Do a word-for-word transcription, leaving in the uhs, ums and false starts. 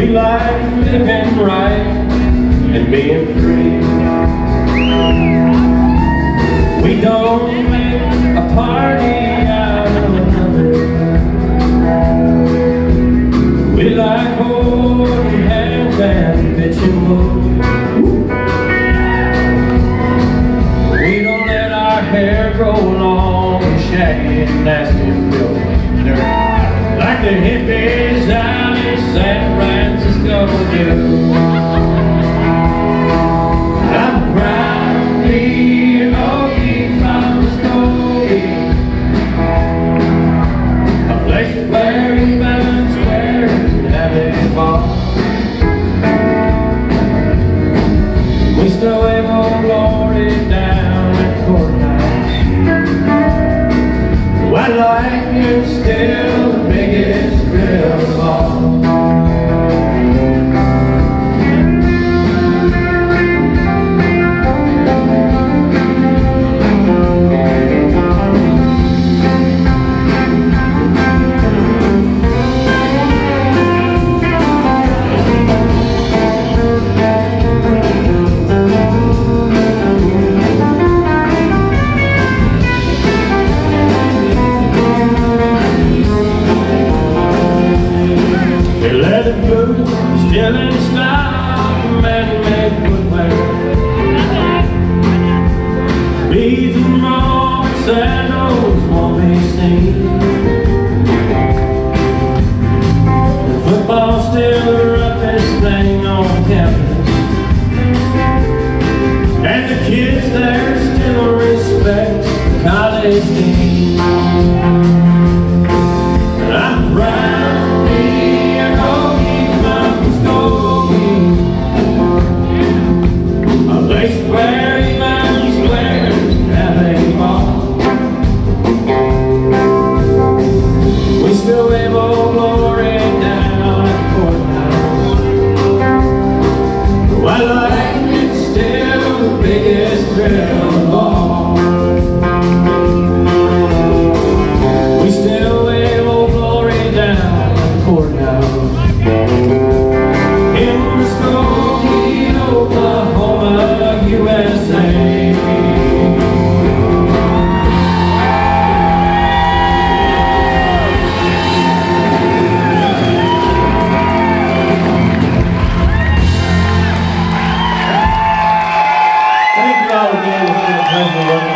We like living right and being free. We don't make a party out of another. We like holding hands and pitching wood. We don't let our hair grow long and shaggy and nasty and filthy and dirty, like the hippies out in San Francisco do. I'm proud to be an Okie from Muskogee, a place where even squares have a ball. We still wave old glory down at courthouse. White lightning's still the biggest thrill of all. Still in style, man-made footwear, beads and raw sandals won't be seen. The football's still the roughest thing on campus, and the kids there still respect the college team. And I'm proud to be an Okie from Muskogee, a place where even squares have a ball. We still wave old glory down at the courthouse. White lightning's still the biggest thrill of all. We still wave old glory down at the courthouse. In Muskogee, Oklahoma, U S A. Thank you all again. It's been a pleasure working